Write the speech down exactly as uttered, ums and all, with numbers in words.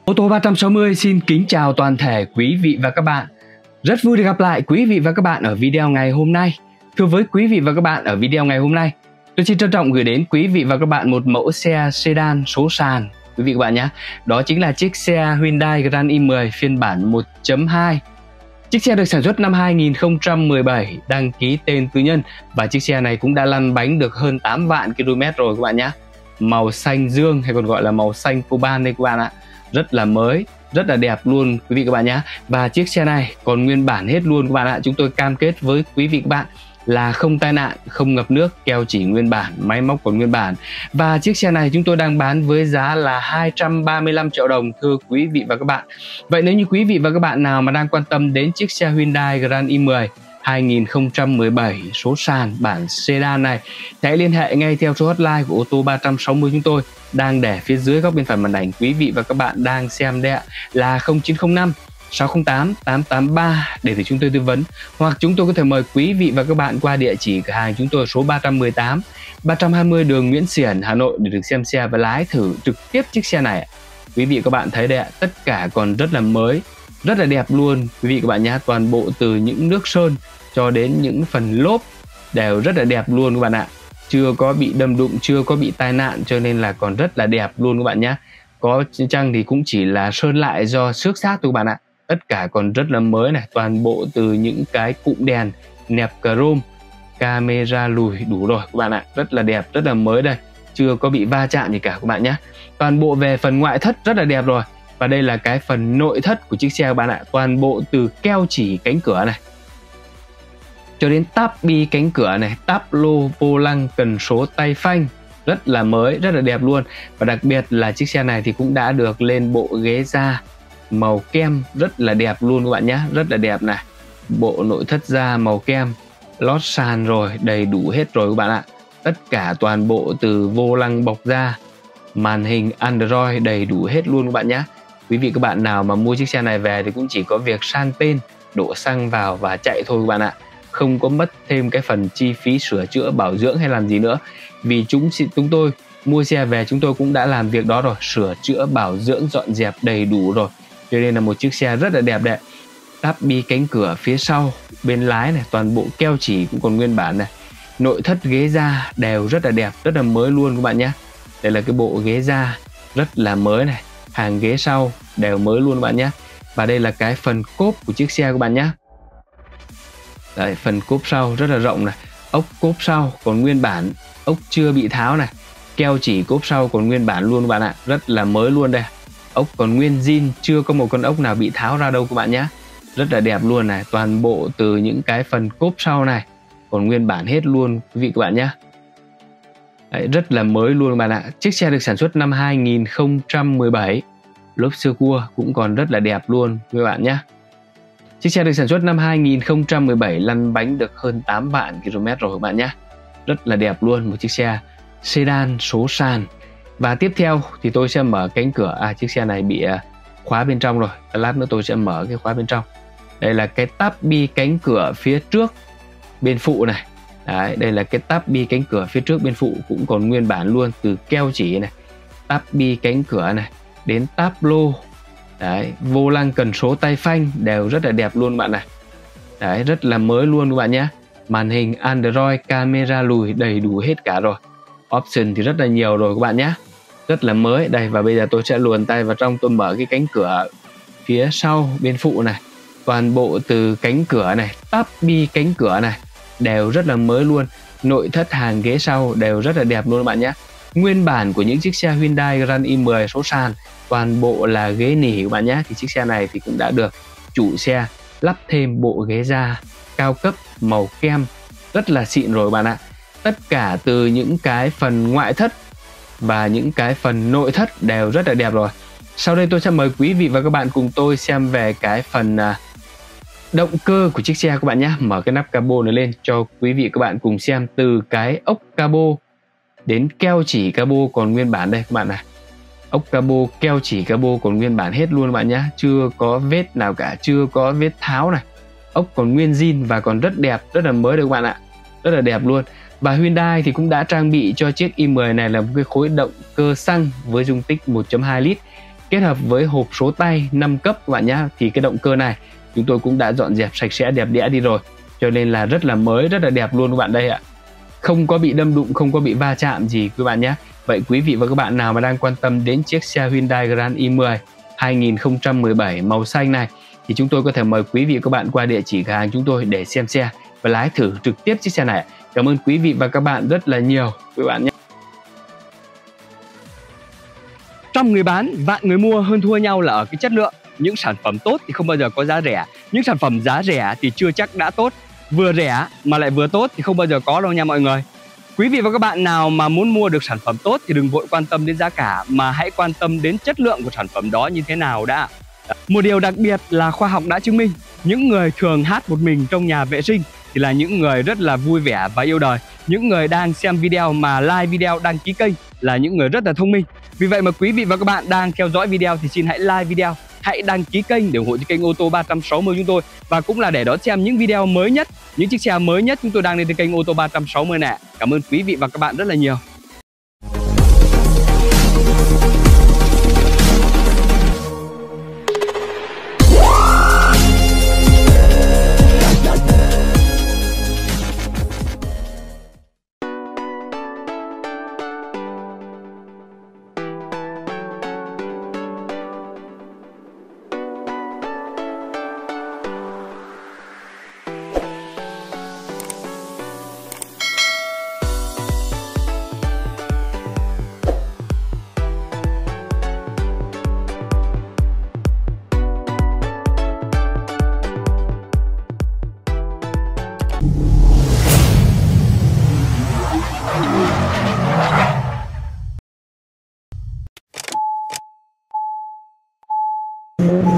Ô tô ba trăm sáu mươi xin kính chào toàn thể quý vị và các bạn. Rất vui được gặp lại quý vị và các bạn ở video ngày hôm nay. Thưa với quý vị và các bạn, ở video ngày hôm nay, tôi xin trân trọng gửi đến quý vị và các bạn một mẫu xe sedan số sàn quý vị và các bạn nhé. Đó chính là chiếc xe Hyundai Grand i mười phiên bản một chấm hai. Chiếc xe được sản xuất năm hai nghìn không trăm mười bảy, đăng ký tên tư nhân và chiếc xe này cũng đã lăn bánh được hơn tám vạn ki lô mét rồi các bạn nhé. Màu xanh dương hay còn gọi là màu xanh coban đây các bạn ạ. Rất là mới, rất là đẹp luôn quý vị các bạn nhé. Và chiếc xe này còn nguyên bản hết luôn các bạn ạ. Chúng tôi cam kết với quý vị các bạn là không tai nạn, không ngập nước, keo chỉ nguyên bản, máy móc còn nguyên bản. Và chiếc xe này chúng tôi đang bán với giá là hai trăm ba mươi lăm triệu đồng thưa quý vị và các bạn. Vậy nếu như quý vị và các bạn nào mà đang quan tâm đến chiếc xe Hyundai Grand i mười hai nghìn không trăm mười bảy số sàn bản sedan này, hãy liên hệ ngay theo số hotline của ô tô ba trăm sáu mươi chúng tôi đang để phía dưới góc bên phải màn ảnh quý vị và các bạn đang xem đây ạ, là không chín không năm sáu không tám tám tám ba để được chúng tôi tư vấn, hoặc chúng tôi có thể mời quý vị và các bạn qua địa chỉ cửa hàng chúng tôi số ba trăm mười tám ba trăm hai mươi đường Nguyễn Xiển, Hà Nội để được xem xe và lái thử trực tiếp chiếc xe này. Quý vị các bạn thấy đây ạ, tất cả còn rất là mới, rất là đẹp luôn quý vị các bạn nhé. Toàn bộ từ những nước sơn cho đến những phần lốp đều rất là đẹp luôn các bạn ạ. Chưa có bị đâm đụng, chưa có bị tai nạn, cho nên là còn rất là đẹp luôn các bạn nhé. Có chăng thì cũng chỉ là sơn lại do xước sát thôi các bạn ạ. Tất cả còn rất là mới này, toàn bộ từ những cái cụm đèn nẹp chrome, camera lùi đủ rồi các bạn ạ. Rất là đẹp, rất là mới đây, chưa có bị va chạm gì cả các bạn nhé. Toàn bộ về phần ngoại thất rất là đẹp rồi. Và đây là cái phần nội thất của chiếc xe các bạn ạ. Toàn bộ từ keo chỉ cánh cửa này cho đến táp bi cánh cửa này, táp lô vô lăng, cần số tay phanh rất là mới, rất là đẹp luôn. Và đặc biệt là chiếc xe này thì cũng đã được lên bộ ghế da màu kem rất là đẹp luôn các bạn nhé. Rất là đẹp này, bộ nội thất da màu kem, lót sàn rồi, đầy đủ hết rồi các bạn ạ. Tất cả toàn bộ từ vô lăng bọc da, màn hình Android đầy đủ hết luôn các bạn nhé. Quý vị các bạn nào mà mua chiếc xe này về thì cũng chỉ có việc sang tên, đổ xăng vào và chạy thôi các bạn ạ. Không có mất thêm cái phần chi phí sửa chữa, bảo dưỡng hay làm gì nữa. Vì chúng chúng tôi mua xe về chúng tôi cũng đã làm việc đó rồi, sửa chữa, bảo dưỡng, dọn dẹp đầy đủ rồi. Cho nên là một chiếc xe rất là đẹp đẽ. Táp bi cánh cửa phía sau, bên lái này, toàn bộ keo chỉ cũng còn nguyên bản này. Nội thất ghế da đều rất là đẹp, rất là mới luôn các bạn nhé. Đây là cái bộ ghế da rất là mới này, hàng ghế sau đều mới luôn các bạn nhé. Và đây là cái phần cốp của chiếc xe các bạn nhé. Đấy, phần cốp sau rất là rộng này, ốc cốp sau còn nguyên bản, ốc chưa bị tháo này, keo chỉ cốp sau còn nguyên bản luôn các bạn ạ, rất là mới luôn đây. Ốc còn nguyên zin, chưa có một con ốc nào bị tháo ra đâu các bạn nhé. Rất là đẹp luôn này, toàn bộ từ những cái phần cốp sau này còn nguyên bản hết luôn quý vị các bạn nhé. Đấy, rất là mới luôn các bạn ạ. Chiếc xe được sản xuất năm hai nghìn không trăm mười bảy, lốp sơ cua cũng còn rất là đẹp luôn các bạn nhé. Chiếc xe được sản xuất năm hai nghìn không trăm mười bảy, lăn bánh được hơn tám vạn ki lô mét rồi các bạn nhé. Rất là đẹp luôn, một chiếc xe sedan số sàn. Và tiếp theo thì tôi sẽ mở cánh cửa. À, chiếc xe này bị khóa bên trong rồi, lát nữa tôi sẽ mở cái khóa bên trong. Đây là cái táp bi cánh cửa phía trước bên phụ này. Đấy, đây là cái táp bi cánh cửa phía trước bên phụ cũng còn nguyên bản luôn, từ keo chỉ này, táp bi cánh cửa này đến táp lô. Đấy, vô lăng cần số tay phanh đều rất là đẹp luôn bạn này. Đấy, rất là mới luôn các bạn nhé. Màn hình Android, camera lùi đầy đủ hết cả rồi. Option thì rất là nhiều rồi các bạn nhé. Rất là mới. Đây, và bây giờ tôi sẽ luồn tay vào trong, tôi mở cái cánh cửa phía sau bên phụ này. Toàn bộ từ cánh cửa này, táp bi cánh cửa này đều rất là mới luôn. Nội thất hàng ghế sau đều rất là đẹp luôn các bạn nhé. Nguyên bản của những chiếc xe Hyundai Grand i mười số sàn toàn bộ là ghế nỉ các bạn nhé. Thì chiếc xe này thì cũng đã được chủ xe lắp thêm bộ ghế da cao cấp màu kem rất là xịn rồi các bạn ạ. Tất cả từ những cái phần ngoại thất và những cái phần nội thất đều rất là đẹp rồi. Sau đây tôi sẽ mời quý vị và các bạn cùng tôi xem về cái phần động cơ của chiếc xe các bạn nhé. Mở cái nắp cabo này lên cho quý vị các bạn cùng xem, từ cái ốc cabo đến keo chỉ cabo còn nguyên bản đây các bạn này. Ốc cabo, keo chỉ cabo còn nguyên bản hết luôn các bạn nhé. Chưa có vết nào cả, chưa có vết tháo này. Ốc còn nguyên zin và còn rất đẹp, rất là mới được các bạn ạ. Rất là đẹp luôn. Và Hyundai thì cũng đã trang bị cho chiếc i mười này là một cái khối động cơ xăng với dung tích một chấm hai lít. kết hợp với hộp số tay năm cấp các bạn nhé. Thì cái động cơ này chúng tôi cũng đã dọn dẹp sạch sẽ đẹp đẽ đi rồi, cho nên là rất là mới, rất là đẹp luôn các bạn đây ạ. Không có bị đâm đụng, không có bị va chạm gì các bạn nhé. Vậy quý vị và các bạn nào mà đang quan tâm đến chiếc xe Hyundai Grand i mười hai nghìn không trăm mười bảy màu xanh này thì chúng tôi có thể mời quý vị và các bạn qua địa chỉ cửa hàng chúng tôi để xem xe và lái thử trực tiếp chiếc xe này. Cảm ơn quý vị và các bạn rất là nhiều các bạn nhé. Trong người bán, vạn người mua, hơn thua nhau là ở cái chất lượng. Những sản phẩm tốt thì không bao giờ có giá rẻ. Những sản phẩm giá rẻ thì chưa chắc đã tốt. Vừa rẻ mà lại vừa tốt thì không bao giờ có đâu nha mọi người. Quý vị và các bạn nào mà muốn mua được sản phẩm tốt thì đừng vội quan tâm đến giá cả, mà hãy quan tâm đến chất lượng của sản phẩm đó như thế nào đã. Một điều đặc biệt là khoa học đã chứng minh, những người thường hát một mình trong nhà vệ sinh thì là những người rất là vui vẻ và yêu đời. Những người đang xem video mà like video, đăng ký kênh là những người rất là thông minh. Vì vậy mà quý vị và các bạn đang theo dõi video thì xin hãy like video, hãy đăng ký kênh để ủng hộ cho kênh ô tô ba trăm sáu mươi chúng tôi, và cũng là để đón xem những video mới nhất, những chiếc xe mới nhất chúng tôi đang lên trên kênh ô tô ba trăm sáu mươi này. Cảm ơn quý vị và các bạn rất là nhiều. Thank you.